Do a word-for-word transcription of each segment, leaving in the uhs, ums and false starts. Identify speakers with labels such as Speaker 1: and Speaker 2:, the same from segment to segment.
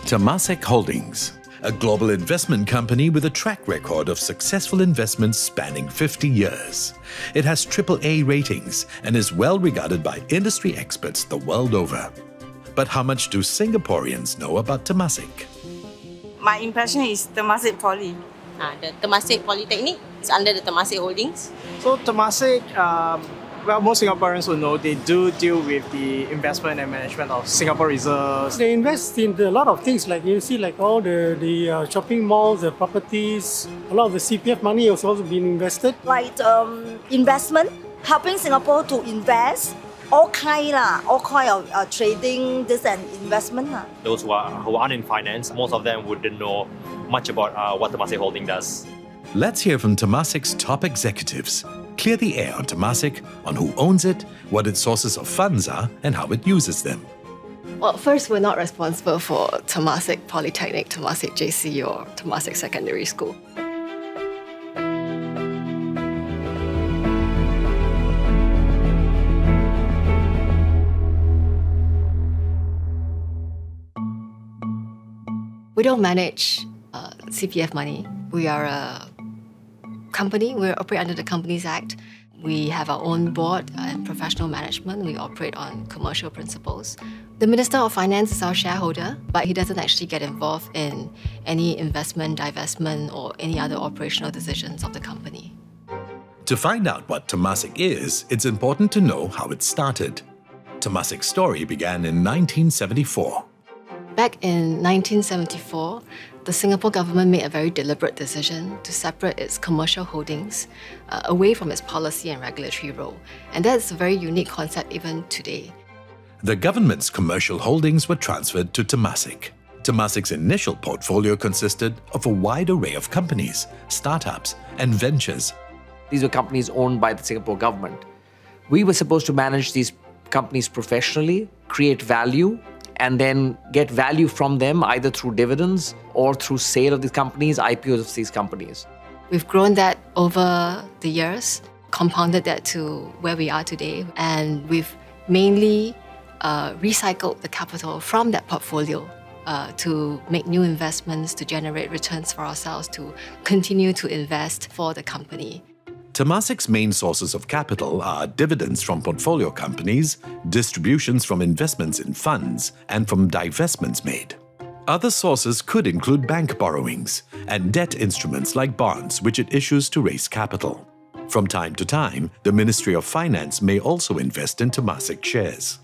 Speaker 1: Temasek Holdings, a global investment company with a track record of successful investments spanning fifty years. It has triple A ratings and is well regarded by industry experts the world over. But how much do Singaporeans know about Temasek?
Speaker 2: My impression is Temasek Poly.
Speaker 3: Uh, the Temasek Polytechnic is under the Temasek Holdings.
Speaker 4: So Temasek, um, well, most Singaporeans will know they do deal with the investment and management of Singapore reserves.
Speaker 5: They invest in a lot of things, like you see, like all the, the uh, shopping malls, the properties, a lot of the C P F money has also been invested.
Speaker 6: Like um, investment, helping Singapore to invest, all kind, lah, all kind of uh, trading, this and investment. lah.
Speaker 7: Those who, are, who aren't in finance, most of them wouldn't know much about uh, what Temasek Holding does.
Speaker 1: Let's hear from Temasek's top executives. Clear the air on Temasek, on who owns it, what its sources of funds are, and how it uses them.
Speaker 8: Well, first, we're not responsible for Temasek Polytechnic, Temasek J C, or Temasek Secondary School. We don't manage uh, C P F money. We are a company. We operate under the Companies Act. We have our own board and professional management. We operate on commercial principles. The Minister of Finance is our shareholder, but he doesn't actually get involved in any investment, divestment, or any other operational decisions of the company.
Speaker 1: To find out what Temasek is, it's important to know how it started. Temasek's story began in nineteen seventy-four.
Speaker 8: Back in nineteen seventy-four, the Singapore government made a very deliberate decision to separate its commercial holdings uh, away from its policy and regulatory role. And that's a very unique concept even today.
Speaker 1: The government's commercial holdings were transferred to Temasek. Temasek's initial portfolio consisted of a wide array of companies, startups, and ventures.
Speaker 9: These were companies owned by the Singapore government. We were supposed to manage these companies professionally, create value, and then get value from them either through dividends or through sale of these companies, I P Os of these companies.
Speaker 8: We've grown that over the years, compounded that to where we are today, and we've mainly uh, recycled the capital from that portfolio uh, to make new investments, to generate returns for ourselves, to continue to invest for the company.
Speaker 1: Temasek's main sources of capital are dividends from portfolio companies, distributions from investments in funds, and from divestments made. Other sources could include bank borrowings and debt instruments like bonds, which it issues to raise capital. From time to time, the Ministry of Finance may also invest in Temasek shares.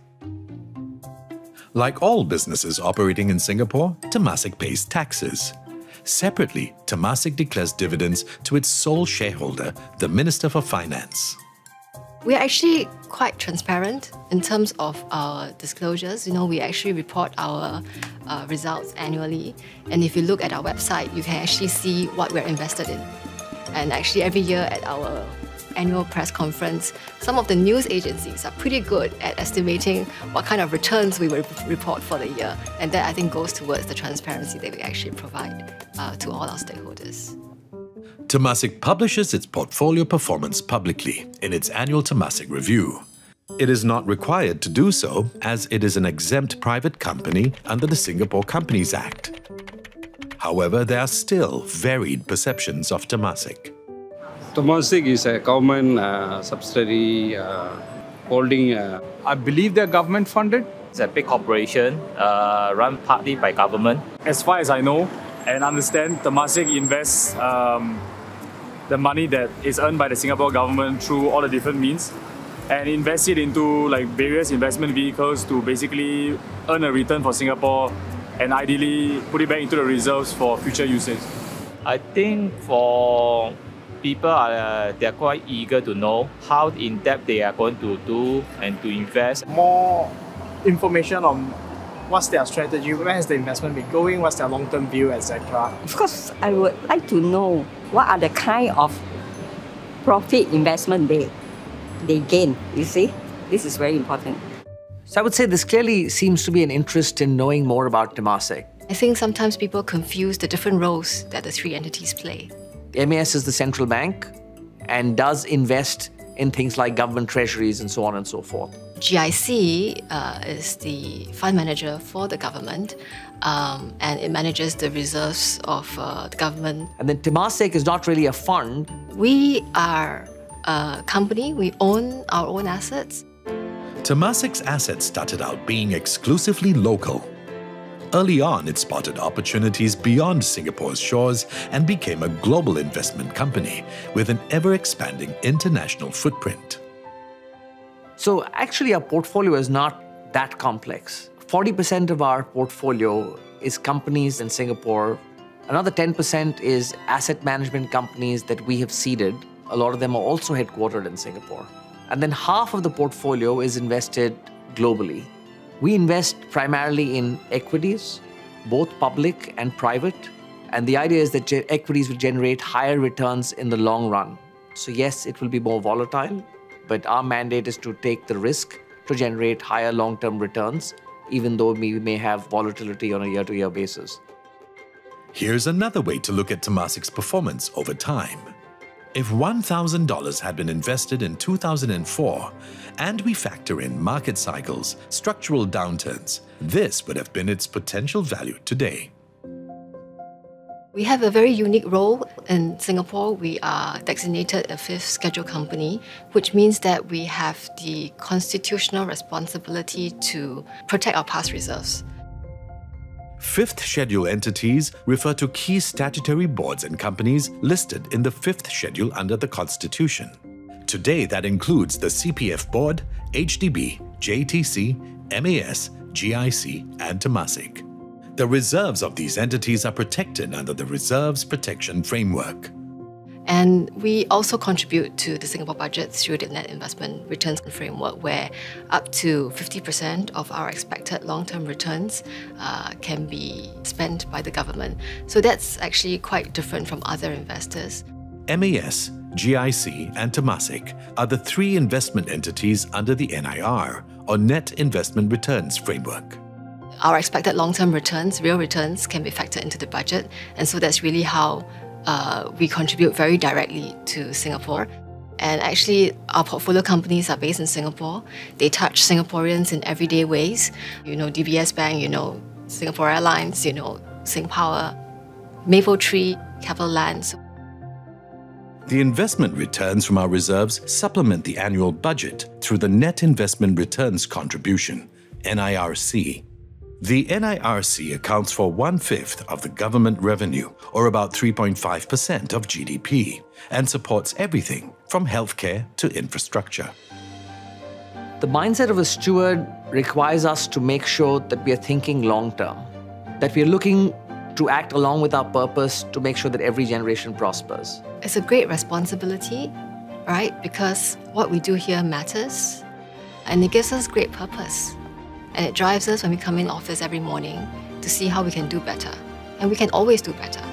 Speaker 1: Like all businesses operating in Singapore, Temasek pays taxes. Separately, Temasek declares dividends to its sole shareholder, the Minister for Finance.
Speaker 8: We're actually quite transparent in terms of our disclosures. You know, we actually report our uh, results annually. And if you look at our website, you can actually see what we're invested in. And actually every year at our annual press conference, some of the news agencies are pretty good at estimating what kind of returns we will report for the year. And that, I think, goes towards the transparency that we actually provide uh, to all our stakeholders.
Speaker 1: Temasek publishes its portfolio performance publicly in its annual Temasek Review. It is not required to do so as it is an exempt private company under the Singapore Companies Act. However, there are still varied perceptions of Temasek.
Speaker 10: Temasek is a government uh, subsidiary uh, holding. Uh,
Speaker 11: I believe they're government funded.
Speaker 7: It's a big corporation uh, run partly by government.
Speaker 11: As far as I know and understand, Temasek invests um, the money that is earned by the Singapore government through all the different means and invest it into like various investment vehicles to basically earn a return for Singapore and ideally put it back into the reserves for future usage.
Speaker 7: I think for people, are uh, they're quite eager to know how in-depth they are going to do and to invest.
Speaker 4: More information on what's their strategy, where has the investment been going, what's their long-term view, et cetera.
Speaker 12: Of course, I would like to know what are the kind of profit investment they, they gain, you see? This is very important.
Speaker 9: So I would say this clearly seems to be an interest in knowing more about Temasek.
Speaker 8: I think sometimes people confuse the different roles that the three entities play.
Speaker 9: M A S is the central bank and does invest in things like government treasuries and so on and so forth.
Speaker 8: G I C uh, is the fund manager for the government, um, and it manages the reserves of uh, the government.
Speaker 9: And then Temasek is not really a fund.
Speaker 8: We are a company, we own our own assets.
Speaker 1: Temasek's assets started out being exclusively local. Early on, it spotted opportunities beyond Singapore's shores and became a global investment company with an ever-expanding international footprint.
Speaker 9: So actually, our portfolio is not that complex. forty percent of our portfolio is companies in Singapore. Another ten percent is asset management companies that we have seeded. A lot of them are also headquartered in Singapore. And then half of the portfolio is invested globally. We invest primarily in equities, both public and private. And the idea is that equities will generate higher returns in the long run. So yes, it will be more volatile, but our mandate is to take the risk to generate higher long-term returns, even though we may have volatility on a year-to-year basis.
Speaker 1: Here's another way to look at Temasek's performance over time. If one thousand dollars had been invested in two thousand four, and we factor in market cycles, structural downturns, this would have been its potential value today.
Speaker 8: We have a very unique role in Singapore. We are designated a fifth schedule company, which means that we have the constitutional responsibility to protect our past reserves.
Speaker 1: Fifth Schedule entities refer to key statutory boards and companies listed in the Fifth Schedule under the Constitution. Today, that includes the C P F Board, H D B, J T C, M A S, G I C, and Temasek. The reserves of these entities are protected under the Reserves Protection Framework.
Speaker 8: And we also contribute to the Singapore budget through the Net Investment Returns Framework, where up to fifty percent of our expected long-term returns uh, can be spent by the government. So that's actually quite different from other investors.
Speaker 1: M A S, G I C, and Temasek are the three investment entities under the N I R, or Net Investment Returns Framework.
Speaker 8: Our expected long-term returns, real returns, can be factored into the budget, and so that's really how Uh, we contribute very directly to Singapore. And actually, our portfolio companies are based in Singapore. They touch Singaporeans in everyday ways. You know, D B S Bank, you know, Singapore Airlines, you know, Singpower, Mapletree, Capital Land.
Speaker 1: The investment returns from our reserves supplement the annual budget through the Net Investment Returns Contribution, N I R C. The N I R C accounts for one-fifth of the government revenue, or about three point five percent of G D P, and supports everything from healthcare to infrastructure.
Speaker 9: The mindset of a steward requires us to make sure that we are thinking long-term, that we are looking to act along with our purpose to make sure that every generation prospers.
Speaker 8: It's a great responsibility, right? Because what we do here matters, and it gives us great purpose. And it drives us when we come in office every morning to see how we can do better. And we can always do better.